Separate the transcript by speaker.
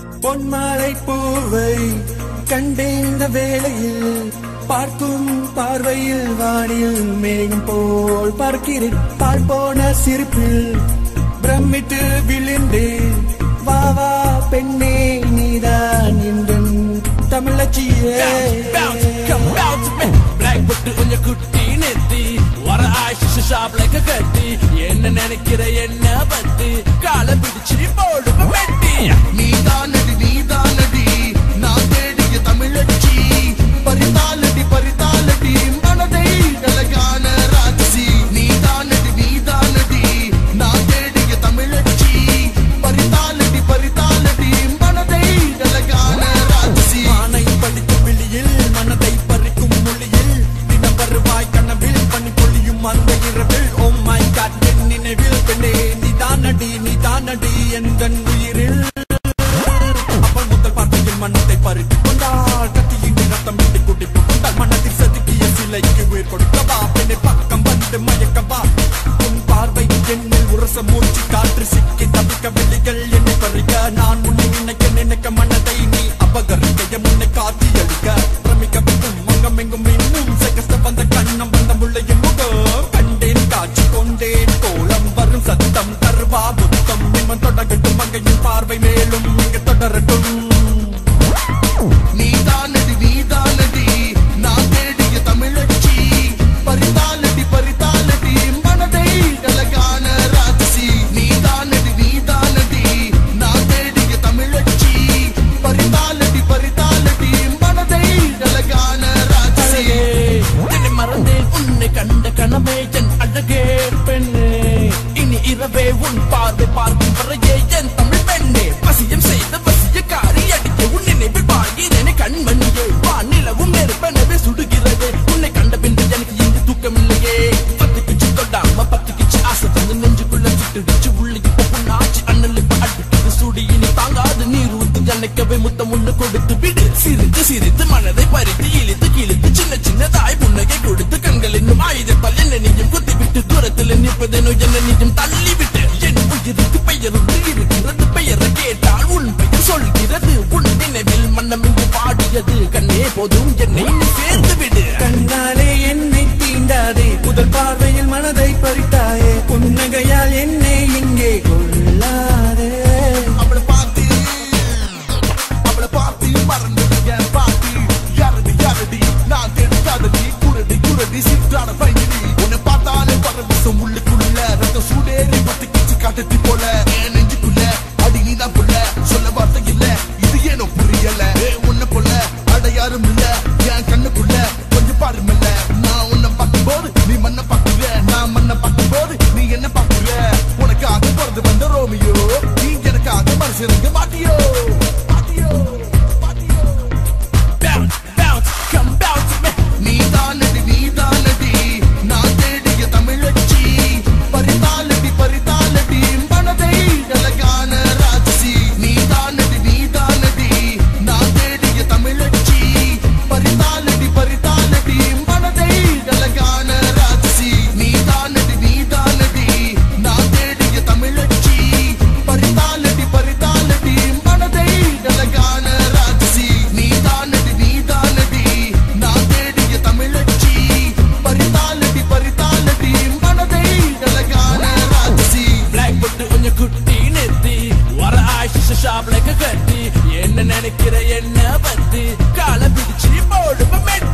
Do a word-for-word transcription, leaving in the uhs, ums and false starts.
Speaker 1: பொன்மாலை பூவை கண்டேந்த வேளையில் பார்க்கும் பார்வையில் வானில் மேகம் போல் பார்க்கிறேன். பால் போன சிரிப்பில் பிரமிட்டு விழுந்தேன். வா வா பெண்ணே நீதான் எந்தன் தமிழச்சியே.
Speaker 2: Black put on your kutti netti வர ஆயிஷ ஷாப்ல கட்டி என்ன நினைக்கிற என்ன பத்தி கால பிடிச்சி போடு வெட்டி.
Speaker 3: நீதானடி நீதானடி நான் தேடிய தமிழச்சி பரிதாலடி பரிதாலடி மனதை அழகான ராட்சி. நீதானடி நீதானடி நான் தேடிய தமிழச்சி பரிதாலடி பரிதாலடி மனதை அழகான ராட்சி.
Speaker 1: மானை படித்த விழியில் மனதை பறிக்கும் மொழியில் தினம் வருவாய் கனவில் பனி பொழியும் அந்த இரவில். ஓ மை காட் என் நினைவில் பெண்ணே நீதானடி நீதானடி எந்தன் உயிரில். அவள் முதல் பார்த்தையில் மனத்தை பறித்து கொண்டாள். கத்தியின்றி ரத்தம் விட்டு குடிப்பு கொண்டாள். மனத்தில் செதுக்கிய சிலைக்கு உயிர் கொடுக்கவா பெண்ணை பக்கம் வந்து மயக்கவா. உன் பார்வை என்னில் உரச மூச்சு காற்று சிக்கி தவிக்க வெளிகள் என்னை பறிக்க. நான் உன்னை நினைக்க நினைக்க மனதை நீ அபகரிக்க முன்னை காத்தி அளிக்க. பிரமிக்க வைக்கும் மங்கம் எங்கும் இன்னும் கஷ்ட வந்த கண்ணம் வந்த முள்ளையும் முகம் கண்டேன் காட்சி கொண்டேன் கோலம் வரும் சத்தம் தருவா புத்தம். நிம்மன் தொடங்கட்டும் மங்கையின் பார்வை மேலும் இங்கு தொடரட்டும்.
Speaker 3: நீதானடி நீதானடி நான் தேடிய தமிழச்சி பரிதாலடி பரிதாலடி மனதை அழகான ராட்சி. நீதானடி நீதானடி நான் தேடிய தமிழச்சி பரிதாலடி பரிதாலடி மனதை அழகான ராட்சி.
Speaker 2: என்னை மறந்தேன் உன்னை கண்ட கனவே என் அழகே பெண்ணே. இனி இரவே உன் பார்வை பார்க்கும் வரையே என் தமிழ் பெண்ணே. வசியம் செய்த வசிய காரி அடிக்க உன் நினைவில் வாழ்கிறேனே கண்மணியே. வானிலவும் நெருப்பெனவே சுடுகிறது உன்னை கண்ட பின்பு எனக்கு இங்கு தூக்கமில்லையே. பத்து கிச்சு தொடாம பத்து கிச்சு ஆசை தந்து நெஞ்சுக்குள்ள சுட்டுடிச்சு உள்ளே இப்ப புண்ணாச்சு அண்ணல் இப்ப அடிக்குது சூடி. இனி தாங்காது நீர் ஊத்து ஜன்னைக்கவே முத்தம் ஒண்ணு கொடுத்து விடு. சிரித்து சிரித்து மனதை பறித்து இழுத்து கிழித்து சின்ன சின்னதாய் புன்னகை கொடுத்து கண்கள் இன்னும் ஆயுதத்தால் என்ன நீயும் குத்தி விட்டு தூரத்தில் நிற்பதேனோ என்ன நீயும் தள்ளி விட்டு. என் உயிருக்கு பெயர் ஒன்று இருக்கிறது பெயரை கேட்டால் உன் பெயர் சொல்கிறது. உன் நினைவில் மன்னம் இங்கு பாடியது கண்ணே போதும் என்னை நீ சேர்ந்து விடு.
Speaker 1: கண்ணாலே என்னை தீண்டாதே முதல் பார்வையில் மனதை பறித்தாயே. புன்னகையால் என்னை இங்கே கொள்ளாதே.
Speaker 3: அவளை பார்த்து அவளை பார்த்து மறந்தது என் பாட்டி. யாரடி யாரடி நான் தேடிக்காதடி குரடி குரடி சிற்றான பையனி. உன்னை பார்த்தாலே பரவசம் உள்ளுக்குள்ள ரத்த சூடேறி பத்து கிச்சு காட்டத்தி போல. என் நெஞ்சுக்குள்ள அடி நீதான் புள்ள சொல்ல வார்த்தை இல்ல இது ஏனோ புரியல. உன்னை போல அடையாரும் இல்ல என் கண்ணுக்குள்ள கொஞ்சம் பாருமில்ல. நான் உன்னை பார்க்கும் போது நீ மண்ணை பார்க்குற நான் மண்ணை பார்க்கும் போது நீ என்ன பார்க்குற. உனக்காக பிறந்து வந்த ரோமியோ நீ எனக்காக மனசிறங்க மாட்டியோ மாட்டியோ மாட்டியோ.
Speaker 2: Bounce, bounce, come bounce me.
Speaker 3: நீதானடி நீதானடி நான் தேடிய தமிழச்சி பரிதாலடி பரிதாலடி மனதை அழகான ராட்சி. நீதானடி நீதானடி நான் தேடிய தமிழச்சி பரிதாலடி பரிதாலடி மனதை அழகான ராட்சி. நீதானடி நீதானடி நான் தேடிய தமிழச்சி பரிதாலடி பரிதாலடி மனதை அழகான ராட்சி. நீதானடி நீதானடி நான் தேடிய தமிழச்சி பரிதாலடி பரிதாலடி மனதை அழகான ராட்சி.
Speaker 2: Black put on your kutti netti வர ஆயிஷ ஷாப்ல கட்டி என்ன நினைக்கிற என்ன பத்தி கால பிடிச்சி போடு மெட்டி.